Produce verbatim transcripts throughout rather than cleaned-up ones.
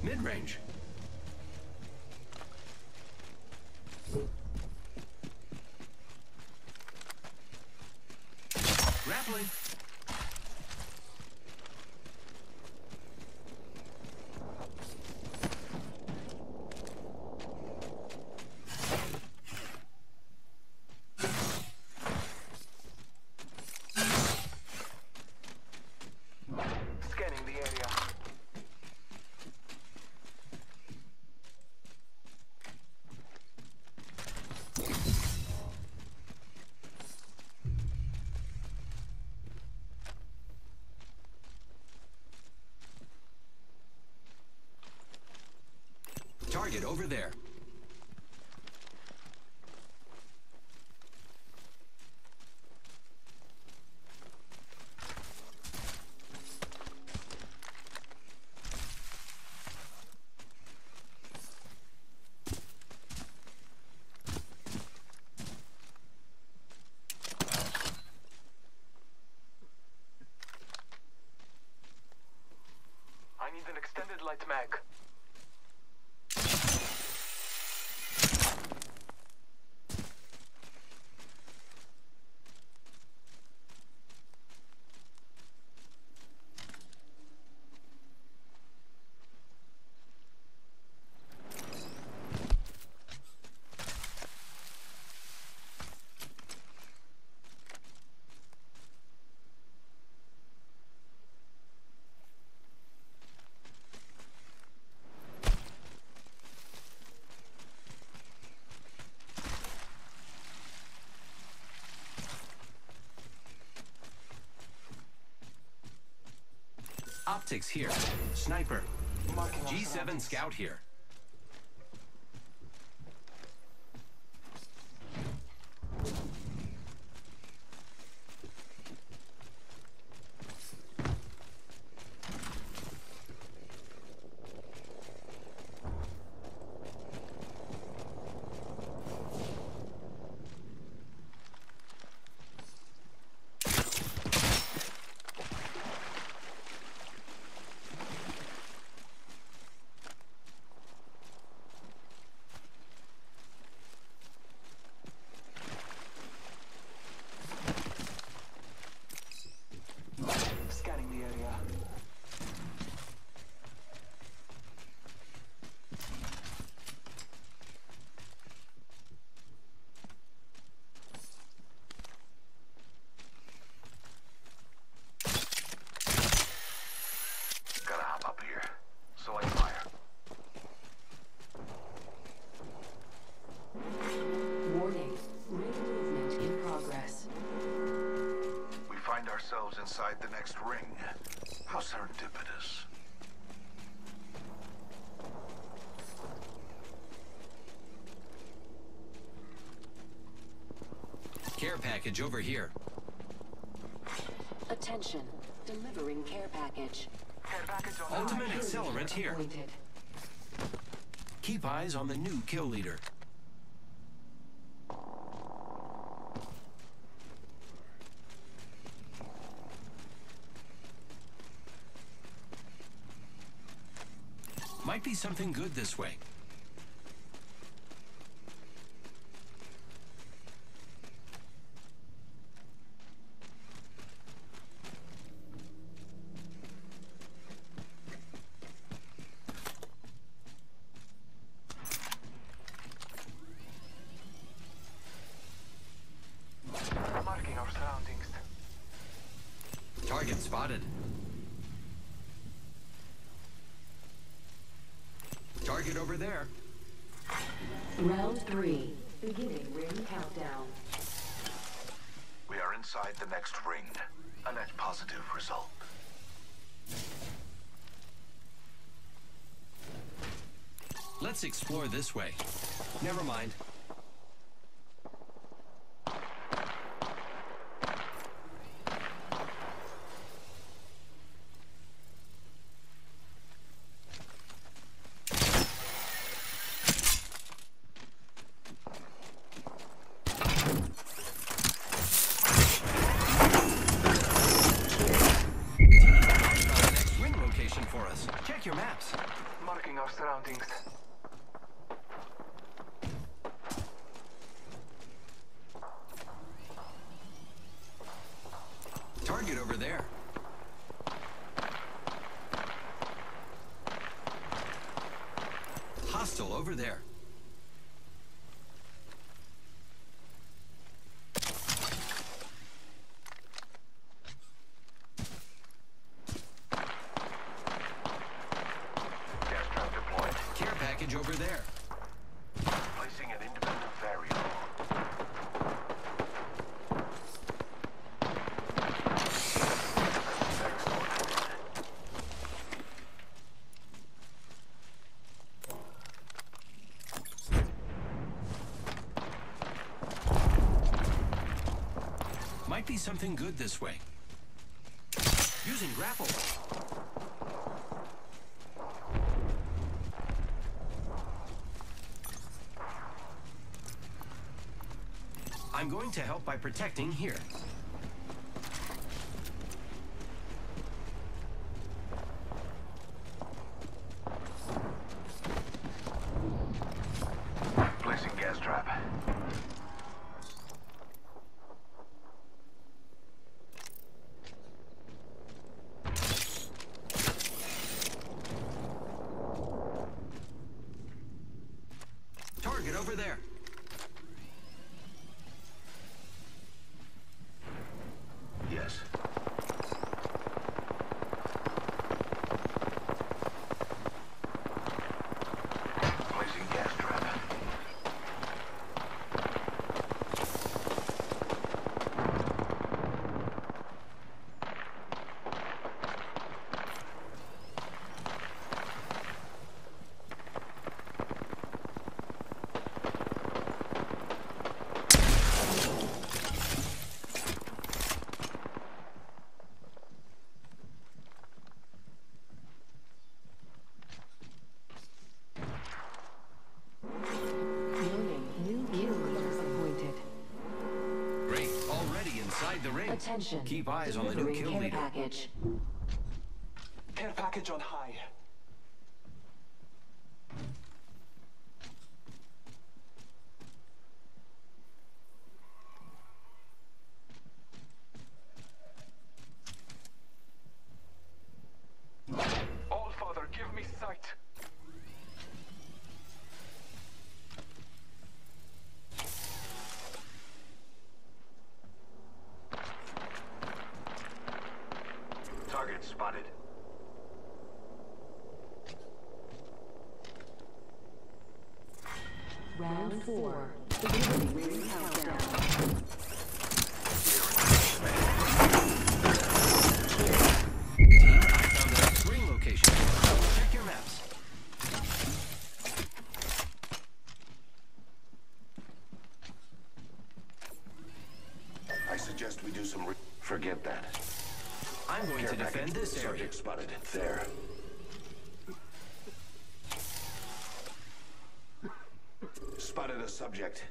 Mid-range. Grappling. Scanning the area. Target over there. I need an extended light mag. Optics here. Sniper. Marking our G seven surroundings. scout here. Scanning the area. Gotta hop up here, so I fire. Warning. Ring movement in progress. We find ourselves inside the next ring. How serendipitous. Care package over here. Attention. Delivering care package. Care package on Ultimate high. accelerant here. Appointed. Keep eyes on the new kill leader. Might be something good this way. Marking our surroundings. Target spotted. Target over there. Round three. Beginning ring countdown. We are inside the next ring. A net positive result. Let's explore this way. Never mind. Next wing location for us. Check your maps. Marking our surroundings. Target over there. Hostile over there. Gas trap deployed. Care package over there. Placing an independent variable. Excellent. Might be something good this way. Using grapple. I'm going to help by protecting here. Placing gas trap. Target over there. Yes. Placing gas trap. Warning, new kill leaders appointed. Great. Already inside the ring. Attention. Keep eyes on the new delivering kill care leader. package. Care package on high. All Father, give me sight. Target spotted. Round four. Beginning ring countdown. Team, I found the next ring location. Check your maps. I suggest we do some re- Forget that. I'm going to defend this area. Subject spotted. There. Spotted a subject.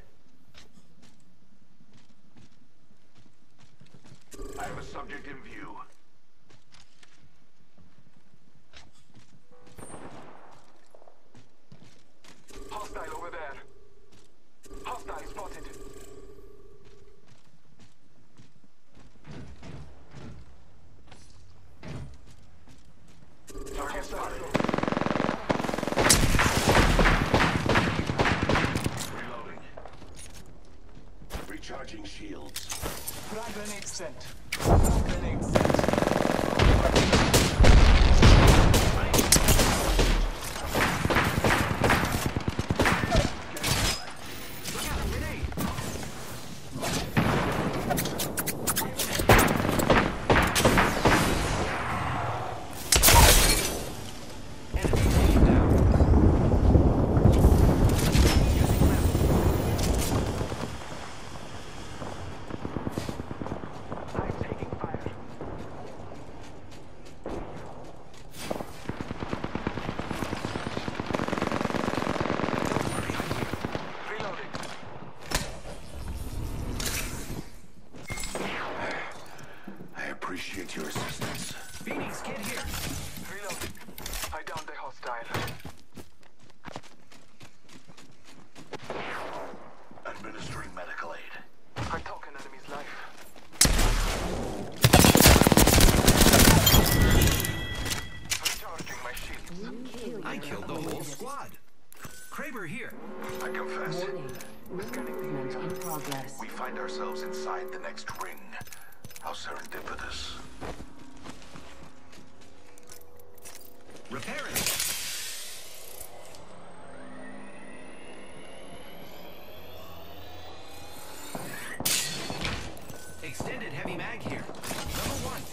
I have a subject in view. Hostile over there. Hostile spotted. Target spotted. Reloading. Recharging shields. Frag grenade sent. Frag grenade sent. I killed the whole squad. Kraber here. I confess. Warning. Movement in progress. We find ourselves inside the next ring. How serendipitous. Repair it. Extended heavy mag here. Level one.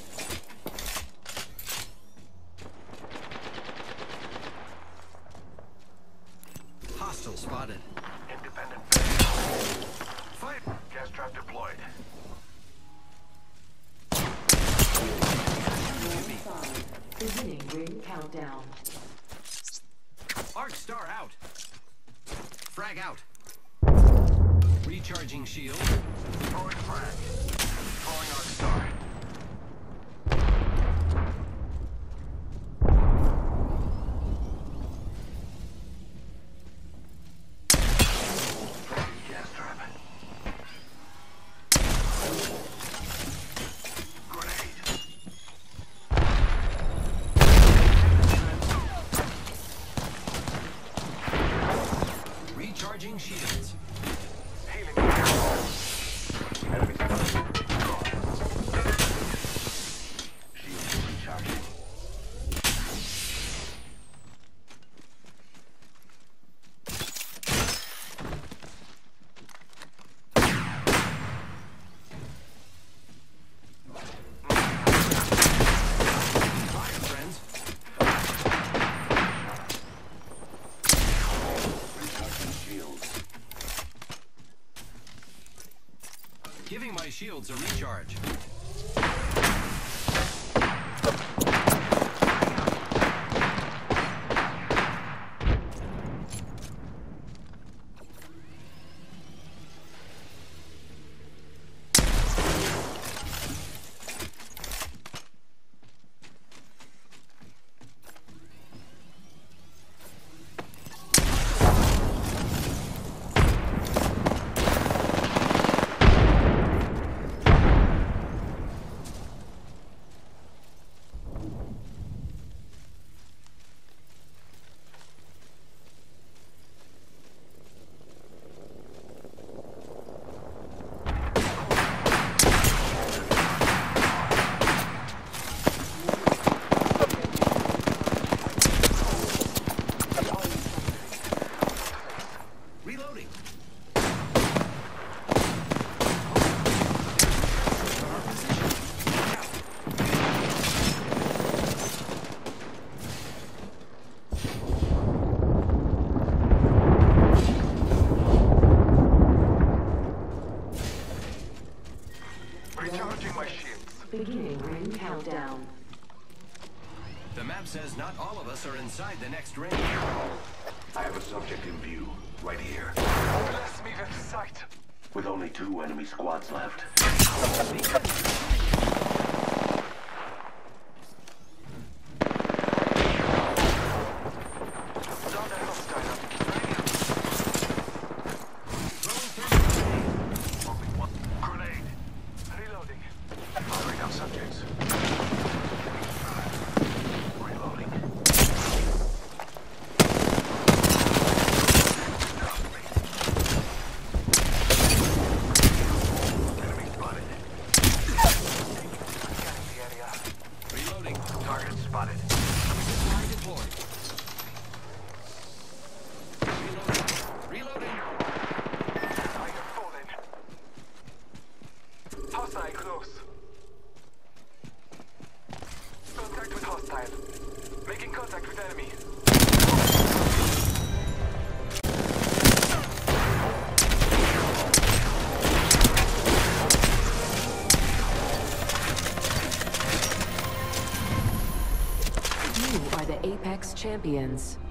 Hostile spotted. Independent. Fire. Gas trap deployed. Beginning ring countdown. Arc star out. Frag out. Recharging shield. Throwing frag. Throwing arc star. Gas trap. Grenade. Recharging shields. Healing. Enemy spotted. Shield recharging. Fire, friends. Recharging shields. Giving my shields a recharge. Reloading. Our position. Recharging my shields. Beginning ring countdown. The map says not all of us are inside the next ring. I have a subject in view, right here. Bless me with sight. With only two enemy squads left. Down and hostile. Only one grenade. Reloading. Firing down subjects. Reloading. Enemy spotted. Scanning the area. Reloading. Target spotted. Supply deployed. Reloading. Reloading. I have fallen. Hostile close. Contact with hostile. Making contact with enemy. You are the Apex champions.